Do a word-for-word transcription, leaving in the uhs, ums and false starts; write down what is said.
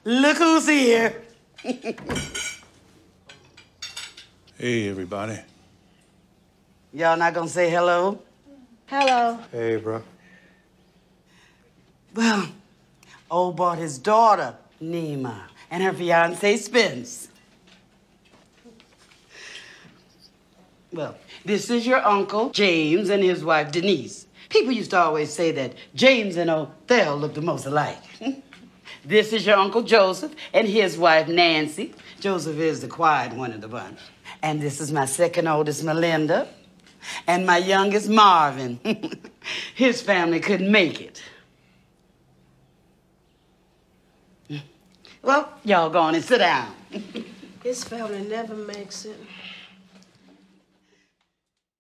Look who's here. Hey, everybody. Y'all not gonna say hello? Hello. Hey, bro. Well, old bought his daughter, Nima, and her fiance, Spence. Well, this is your uncle, James, and his wife, Denise. People used to always say that James and Othel looked the most alike. This is your Uncle Joseph and his wife, Nancy. Joseph is the quiet one of the bunch. And this is my second oldest, Melinda, and my youngest, Marvin. His family couldn't make it. Well, y'all go on and sit down. His family never makes it.